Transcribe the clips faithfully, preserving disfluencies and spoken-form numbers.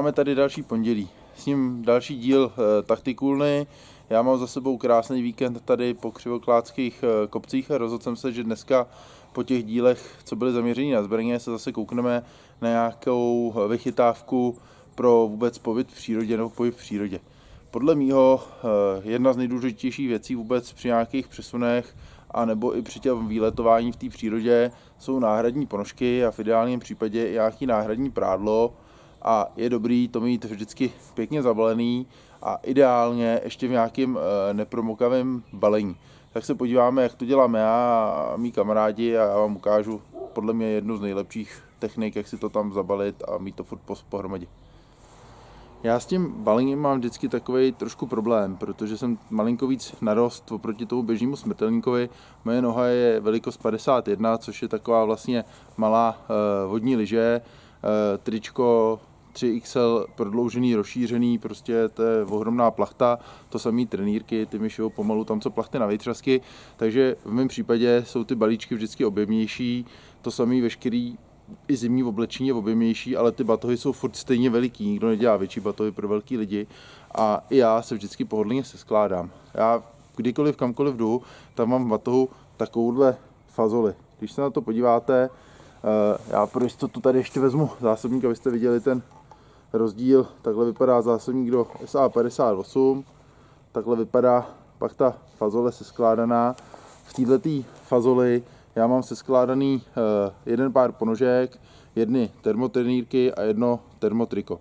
máme tady další pondělí, s ním další díl e, taktikulny. Já mám za sebou krásný víkend tady po křivoklátských e, kopcích a rozhodl jsem se, že dneska po těch dílech, co byly zaměření na zbraně, se zase koukneme na nějakou vychytávku pro vůbec pobyt v přírodě nebo pohyb v přírodě. Podle mýho e, jedna z nejdůležitějších věcí vůbec při nějakých přesunech a nebo i při těm výletování v té přírodě jsou náhradní ponožky a v ideálním případě i nějaký náhradní prádlo. A je dobrý to mít vždycky pěkně zabalený a ideálně ještě v nějakém e, nepromokavém balení. Tak se podíváme, jak to dělám já a mý kamarádi a já vám ukážu podle mě jednu z nejlepších technik, jak si to tam zabalit a mít to furt pohromadě. Já s tím balením mám vždycky takový trošku problém, protože jsem malinko víc narost oproti tomu běžnému smrtelníkovi. Moje noha je velikost padesát jedna, což je taková vlastně malá e, vodní lyže, e, tričko tři X L prodloužený, rozšířený, prostě to je ohromná plachta, to samý trenýrky, ty mi šijou pomalu tam, co plachty na vejtřasky, takže v mém případě jsou ty balíčky vždycky objemnější, to samý veškerý i zimní oblečení je objemnější, ale ty batohy jsou furt stejně veliký, nikdo nedělá větší batohy pro velký lidi a i já se vždycky pohodlně seskládám. Já kdykoliv kamkoliv jdu, tam mám v batohu takovouhle fazoli. Když se na to podíváte, já pro jistotu tady ještě vezmu zásobník, abyste viděli ten rozdíl. Takhle vypadá zásobník do S A padesát osm, takhle vypadá pak ta fazole seskládaná. V této fazoli já mám seskládaný jeden pár ponožek, jedny termotrenýrky a jedno termotriko.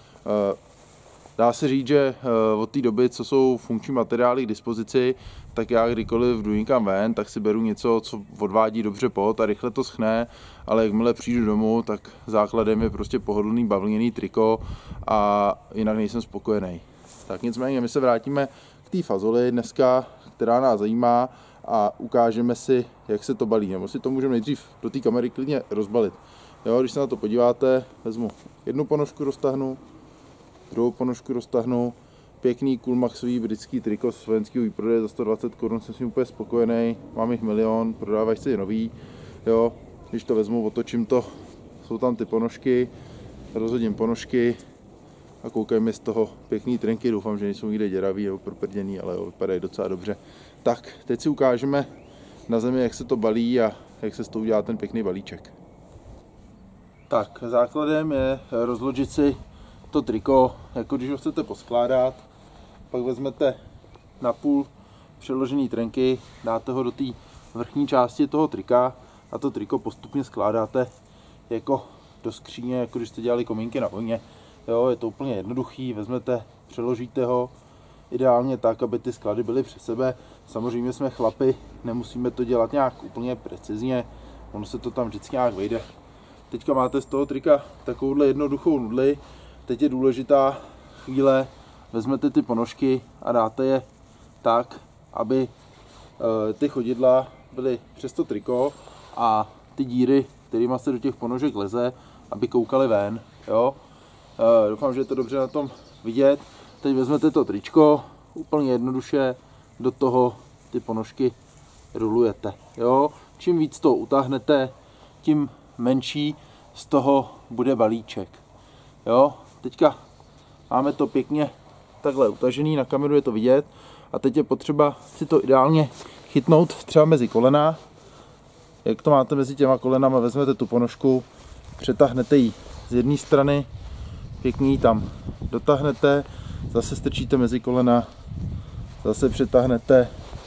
Dá se říct, že od té doby, co jsou funkční materiály k dispozici, tak já kdykoliv jdu někam ven, tak si beru něco, co odvádí dobře pot a rychle to schne, ale jakmile přijdu domů, tak základem je prostě pohodlný bavlněný triko a jinak nejsem spokojený. Tak nicméně my se vrátíme k té fazoli dneska, která nás zajímá a ukážeme si, jak se to balí. Nebo si to můžeme nejdřív do té kamery klidně rozbalit. Jo, když se na to podíváte, vezmu jednu ponožku, roztahnu, druhou ponožku roztahnu, pěkný Coolmaxový britský triko z vojenského výprodeje za sto dvacet korun, jsem s ním úplně spokojený, mám jich milion, prodávají se nový, jo, když to vezmu, otočím to, jsou tam ty ponožky, rozhodím ponožky a koukejme z toho pěkný trenky, doufám, že nejsou nikde děravý nebo proprděný, ale jo, vypadají docela dobře. Tak, teď si ukážeme na zemi, jak se to balí a jak se z toho udělá ten pěkný balíček. Tak, základem je rozložit si to triko, jako když ho chcete poskládat, pak vezmete napůl přeložený trenky, dáte ho do té vrchní části toho trika a to triko postupně skládáte jako do skříně, jako když jste dělali komínky na vojně. Jo, je to úplně jednoduchý, vezmete, přeložíte ho, ideálně tak, aby ty sklady byly přes sebe. Samozřejmě jsme chlapi, nemusíme to dělat nějak úplně precizně, ono se to tam vždycky nějak vejde. Teďka máte z toho trika takovouhle jednoduchou nudli. Teď je důležitá chvíle, vezmete ty ponožky a dáte je tak, aby e, ty chodidla byly přes to triko a ty díry, kterými se do těch ponožek leze, aby koukaly ven. Jo? E, doufám, že je to dobře na tom vidět. Teď vezmete to tričko, úplně jednoduše do toho ty ponožky rulujete. Jo? Čím víc to utáhnete, tím menší z toho bude balíček. Jo? Teďka máme to pěkně takhle utažený, na kameru je to vidět a teď je potřeba si to ideálně chytnout třeba mezi kolena. Jak to máte mezi těma kolenama, vezmete tu ponožku, přetáhnete ji z jedné strany, pěkně ji tam dotáhnete, zase strčíte mezi kolena, zase přetáhnete,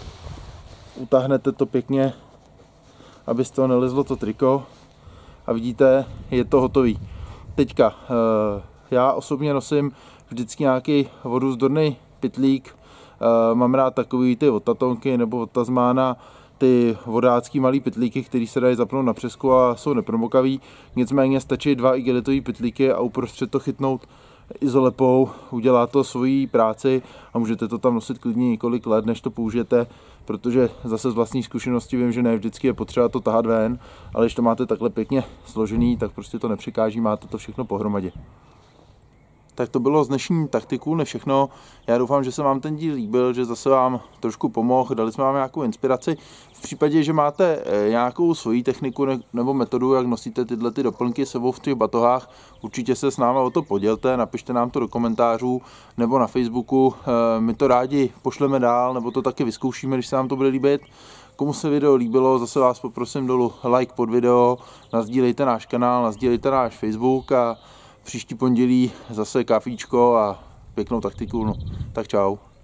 utáhnete to pěkně, aby z toho nelezlo to triko a vidíte, je to hotový. Teďka já osobně nosím vždycky nějaký vodovzdorný pytlík, mám rád takový ty od Tatonky nebo od Tasmana, ty vodácký malý pytlíky, které se dají zapnout na přesku a jsou nepromokavý. Nicméně stačí dva igelitový pytlíky a uprostřed to chytnout izolepou, udělá to svoji práci a můžete to tam nosit klidně několik let, než to použijete, protože zase z vlastní zkušenosti vím, že ne vždycky je potřeba to tahat ven, ale když to máte takhle pěkně složený, tak prostě to nepřekáží, máte to všechno pohromadě. Tak to bylo z dnešní taktiku, ne všechno. Já doufám, že se vám ten díl líbil, že zase vám trošku pomohl, dali jsme vám nějakou inspiraci. V případě, že máte nějakou svoji techniku nebo metodu, jak nosíte tyhle ty doplňky sebou v těch batohách, určitě se s námi o to podělte, napište nám to do komentářů nebo na Facebooku. My to rádi pošleme dál, nebo to taky vyzkoušíme, když se vám to bude líbit. Komu se video líbilo, zase vás poprosím dolů like pod video, nasdílejte náš kanál, nasdílejte náš Facebook a příští pondělí zase kafíčko a pěknou taktiku. No. Tak čau.